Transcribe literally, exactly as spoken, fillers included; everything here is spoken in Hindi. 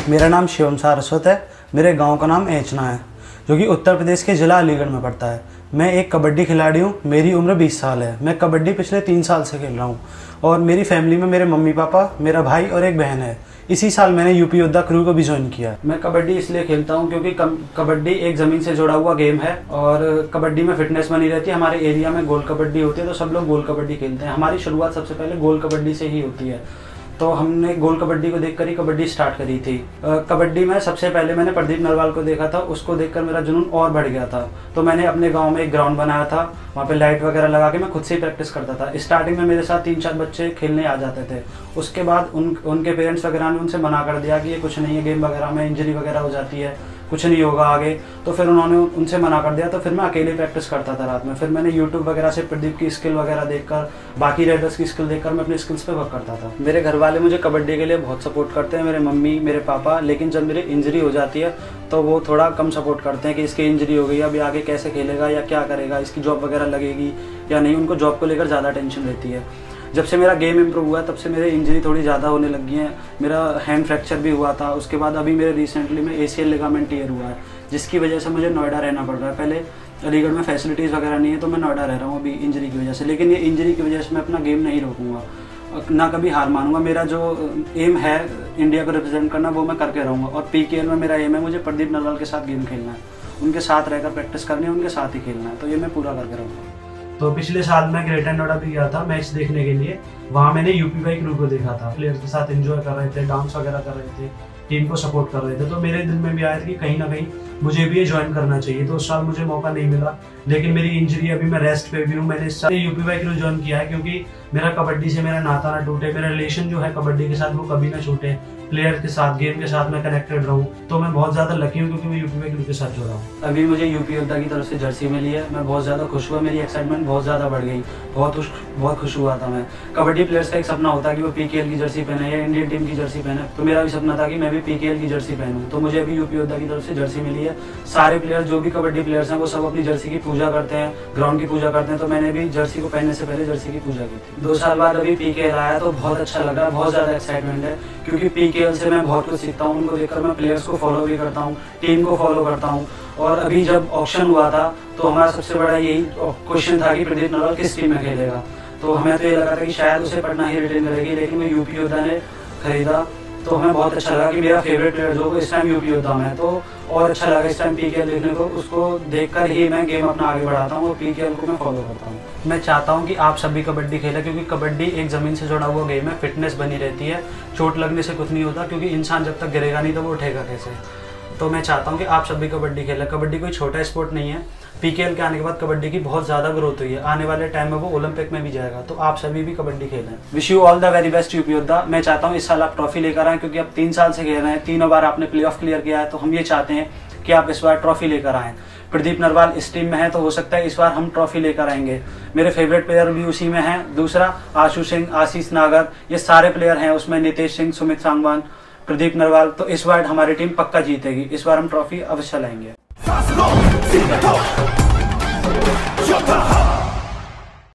मेरा नाम शिवम सारस्वत है। मेरे गांव का नाम एचना है, जो कि उत्तर प्रदेश के ज़िला अलीगढ़ में पड़ता है। मैं एक कबड्डी खिलाड़ी हूँ। मेरी उम्र बीस साल है। मैं कबड्डी पिछले तीन साल से खेल रहा हूँ और मेरी फैमिली में मेरे मम्मी पापा, मेरा भाई और एक बहन है। इसी साल मैंने यूपी योद्धा क्रू को भी ज्वाइन किया। मैं कबड्डी इसलिए खेलता हूँ क्योंकि कबड्डी एक ज़मीन से जुड़ा हुआ गेम है और कबड्डी में फिटनेस बनी रहती है। हमारे एरिया में गोल कबड्डी होती है तो सब लोग गोल कबड्डी खेलते हैं। हमारी शुरुआत सबसे पहले गोल कबड्डी से ही होती है, तो हमने गोल कबड्डी को देखकर ही कबड्डी स्टार्ट करी थी। कबड्डी में सबसे पहले मैंने प्रदीप नरवाल को देखा था, उसको देखकर मेरा जुनून और बढ़ गया था। तो मैंने अपने गांव में एक ग्राउंड बनाया था, वहाँ पे लाइट वगैरह लगा के मैं खुद से ही प्रैक्टिस करता था। स्टार्टिंग में मेरे साथ तीन चार बच्चे खेलने आ जाते थे। उसके बाद उन उनके पेरेंट्स वगैरह ने उनसे मना कर दिया कि ये कुछ नहीं है, गेम वगैरह में इंजरी वगैरह हो जाती है, कुछ नहीं होगा आगे। तो फिर उन्होंने उनसे मना कर दिया। तो फिर मैं अकेले प्रैक्टिस करता था रात में। फिर मैंने यूट्यूब वगैरह से प्रदीप की स्किल वगैरह देखकर, बाकी राइडर्स की स्किल देखकर मैं अपनी स्किल्स पे वर्क करता था। मेरे घर वाले मुझे कबड्डी के लिए बहुत सपोर्ट करते हैं, मेरे मम्मी मेरे पापा। लेकिन जब मेरी इंजरी हो जाती है तो वो थोड़ा कम सपोर्ट करते हैं कि इसकी इंजरी हो गई, अभी आगे कैसे खेलेगा या क्या करेगा, इसकी जॉब वगैरह लगेगी या नहीं। उनको जॉब को लेकर ज़्यादा टेंशन रहती है। जब से मेरा गेम इम्प्रूव हुआ तब से मेरे इंजरी थोड़ी ज़्यादा होने लगी है। मेरा हैंड फ्रैक्चर भी हुआ था। उसके बाद अभी मेरे रिसेंटली में एसीएल लिगामेंट टीयर हुआ है, जिसकी वजह से मुझे नोएडा रहना पड़ रहा है। पहले अलीगढ़ में फैसिलिटीज़ वगैरह नहीं है तो मैं नोएडा रह रहा हूँ अभी इंजरी की वजह से। लेकिन ये इंजरी की वजह से मैं अपना गेम नहीं रोकूंगा, ना कभी हार मानूंगा। मेरा जो एम है इंडिया को रिप्रेजेंट करना, वो मैं करके रहूँगा। और पीकेएल में मेरा एम है, मुझे प्रदीप नरवाल के साथ गेम खेलना है, उनके साथ रहकर प्रैक्टिस करनी है, उनके साथ ही खेलना है। तो ये मैं पूरा करके रहूँगा। तो पिछले साल मैं ग्रेटर नोएडा भी गया था मैच देखने के लिए। वहाँ मैंने यूपी वाई क्रू को देखा था। प्लेयर्स के साथ एंजॉय कर रहे थे, डांस वगैरह कर रहे थे, टीम को सपोर्ट कर रहे थे। तो मेरे दिल में भी आया था कि कहीं ना कहीं मुझे भी ये ज्वाइन करना चाहिए। तो उस साल मुझे मौका नहीं मिला, लेकिन मेरी इंजरी अभी मैं रेस्ट पे भी हूँ। मैंने इस साल यूपी वाई क्रू ज्वाइन किया है क्योंकि मेरा कबड्डी से मेरा नाता ना टूटे, मेरा रिलेशन जो है कबड्डी के साथ वो कभी ना छूटे। प्लेयर के साथ, गेम के साथ मैं कनेक्टेड रहूँ। तो मैं बहुत ज़्यादा लकी हूँ क्योंकि मैं यूपी वाई क्रू के साथ जुड़ा हूँ। अभी मुझे यूपी योद्धा की तरफ से जर्सी मिली है। मैं बहुत ज़्यादा खुश हुआ, मेरी एक्साइटमेंट बहुत ज़्यादा बढ़ गई। बहुत खुश बहुत खुश हुआ था मैं। कबड्डी प्लेयर्स का एक सपना होता है कि वो पीकेएल की जर्सी पहने या इंडियन टीम की जर्सी पहने। तो मेरा भी सपना था कि मैं भी पीकेएल की जर्सी पहनूं। तो मुझे अभी यूपी योद्धा की तरफ से जर्सी मिली है। सारे प्लेयर जो भी कबड्डी प्लेयर्स हैं वो सब अपनी जर्सी की पूजा करते हैं, ग्राउंड की पूजा करते हैं। तो मैंने भी जर्सी को पहनने से पहले जर्सी की पूजा की थी। दो साल बाद अभी पीकेएल आया तो बहुत अच्छा लगा, बहुत ज़्यादा एक्साइटमेंट है क्योंकि पीकेएल से मैं बहुत कुछ सीखता हूँ। उनको देखकर मैं प्लेयर्स को फॉलो भी करता हूँ, टीम को फॉलो करता हूँ। और अभी जब ऑक्शन हुआ था तो हमारा सबसे बड़ा यही क्वेश्चन था कि प्रदीप नरवाल किस टीम में खेलेगा। तो हमें तो ये लगा था कि शायद उसे पटना ही रिटेन करेगी, लेकिन वो यूपी योद्धा ने खरीदा। तो हमें बहुत अच्छा लगा कि मेरा फेवरेट प्लेयर जो इस टाइम यूपी योद्धा में है। तो और अच्छा लगा इस टाइम पीकेएल देखने को। उसको देखकर ही मैं गेम अपना आगे बढ़ाता हूँ और पीकेएल को मैं फॉलो करता हूँ। मैं चाहता हूँ कि आप सभी कबड्डी खेलें क्योंकि कबड्डी एक ज़मीन से जुड़ा हुआ गेम है। फिटनेस बनी रहती है, चोट लगने से कुछ नहीं होता क्योंकि इंसान जब तक गिरेगा नहीं तो वो उठेगा कैसे। तो मैं चाहता हूँ कि आप सभी कबड्डी खेलें। कबड्डी कोई छोटा स्पोर्ट नहीं है। पीकेएल के आने के बाद कबड्डी की बहुत ज़्यादा ग्रोथ हुई है। आने वाले टाइम में वो ओलंपिक में भी जाएगा। तो आप सभी भी कबड्डी खेलें। Wish you all the very best UP Yoddha. मैं चाहता हूँ इस साल आप ट्रॉफी लेकर आएँ क्योंकि अब तीन साल से खेल रहे हैं, तीनों बार आपने प्ले ऑफ क्लियर किया है। तो हम ये चाहते हैं कि आप इस बार ट्रॉफी लेकर आएँ। प्रदीप नरवाल इस टीम में है तो हो सकता है इस बार हम ट्रॉफी लेकर आएंगे। मेरे फेवरेट प्लेयर भी उसी में हैं। दूसरा आशु सिंह, आशीष नागर, ये सारे प्लेयर हैं उसमें, नितेश सिंह, सुमित सांगवान, प्रदीप नरवाल। तो इस बार हमारी टीम पक्का जीतेगी। इस बार हम ट्रॉफी अवश्य लाएंगे।